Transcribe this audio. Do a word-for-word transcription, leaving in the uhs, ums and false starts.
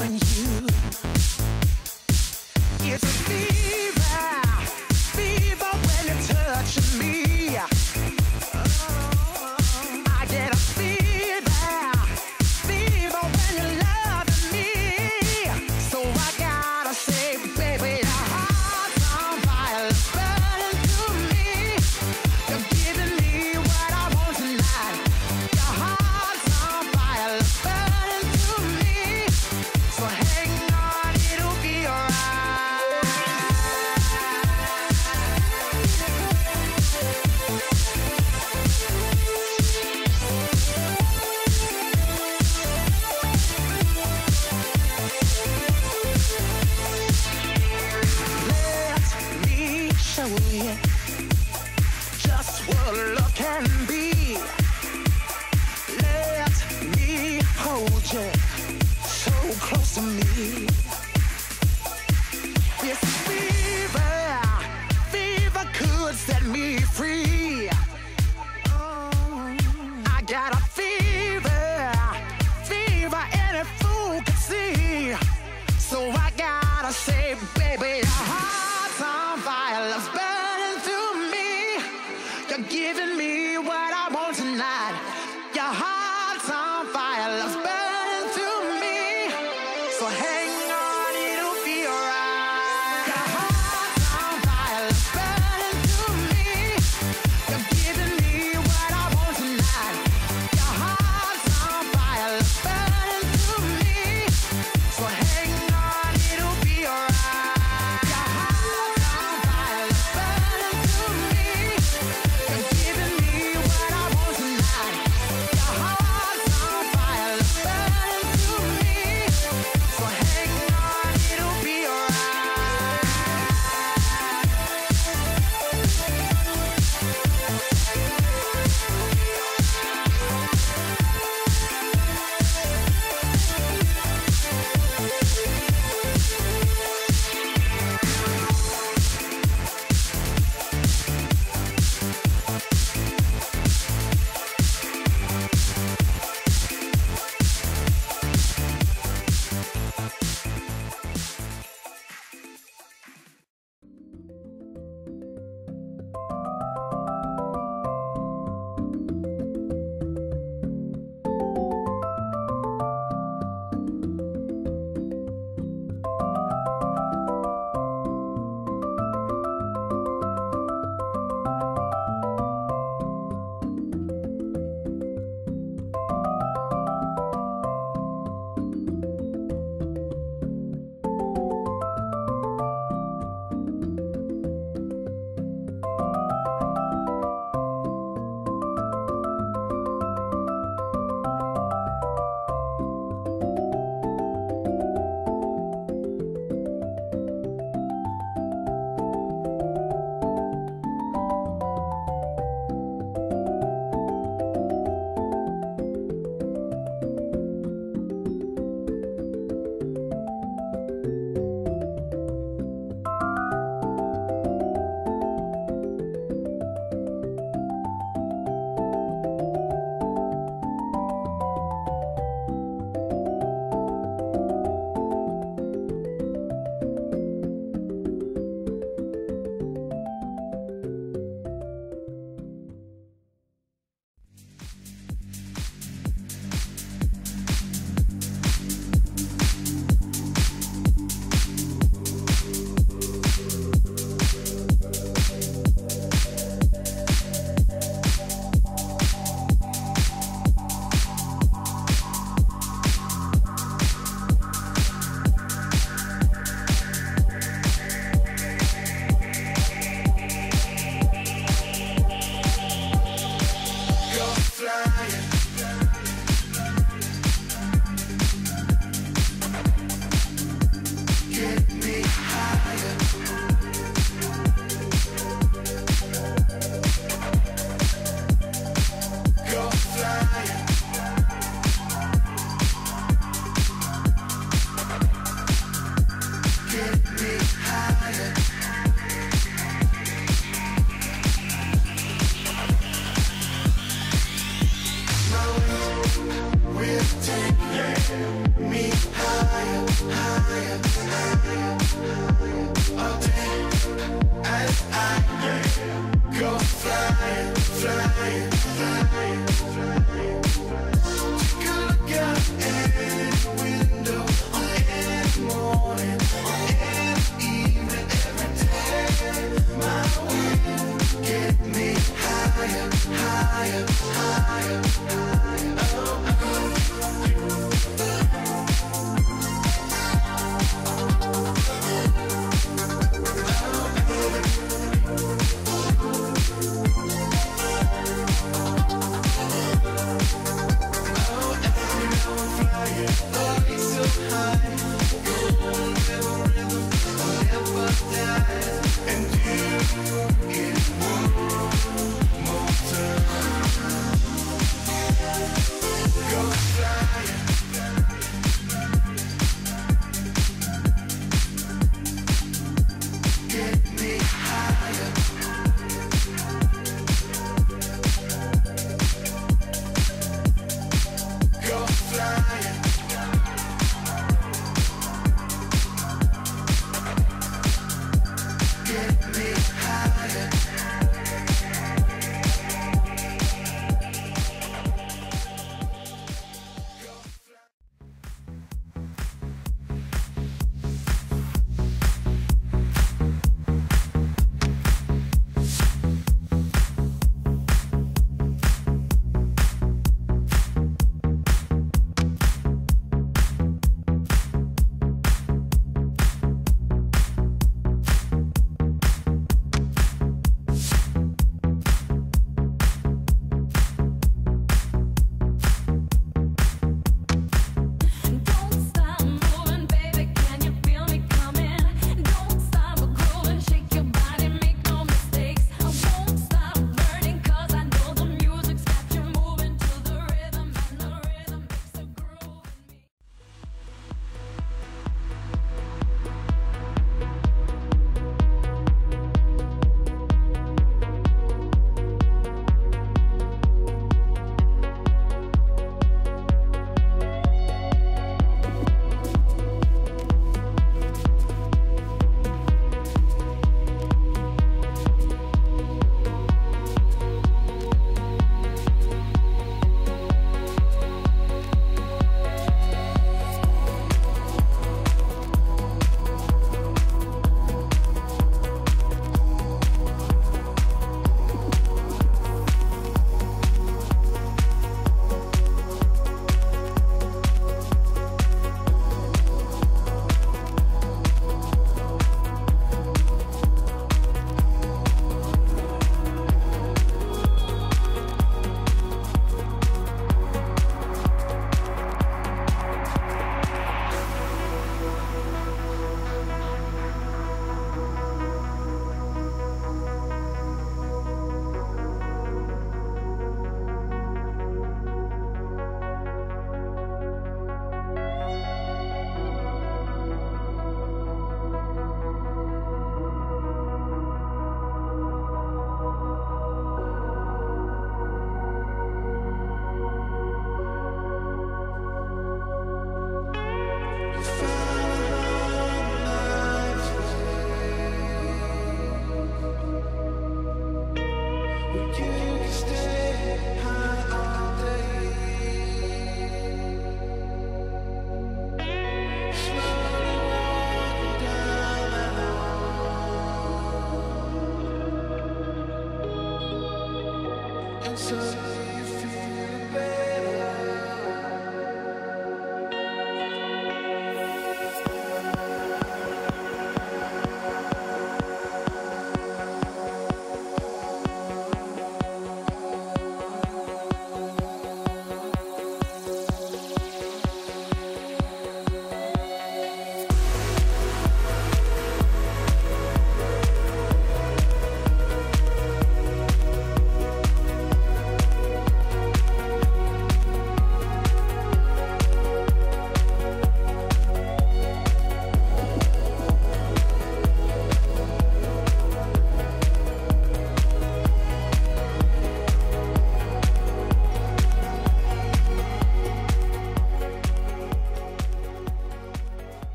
loving you. It's a fever, fever when you're touching me. I get a fever, fever when you're loving me. So I gotta say, baby, your heart's on fire, it's burning through me. You're giving me what I want tonight. Your heart's on fire, it's burning through me. So hang on, it'll be alright. Let me show you just what love can be. Let me hold you so close to me. This fever, fever could set me free. Oh, I got a fever, fever any fool can see. So I gotta say, baby, your heart's on fire, love's burning through me. You're giving me what I want tonight. Your heart's on fire, love's burning through me. So hang on, it'll be alright. Your heart's on fire, love's burning through me. You're giving me what I want tonight. Your heart's on fire, love's burning through me. So hang on, it'll be alright. Your heart's on fire, love's burning through me. You're giving me what I want tonight. Your heart's on fire, love's burning through me. So hang on, it'll be alright. Me higher. higher, higher, all day as I go flying, flying, flying, flying.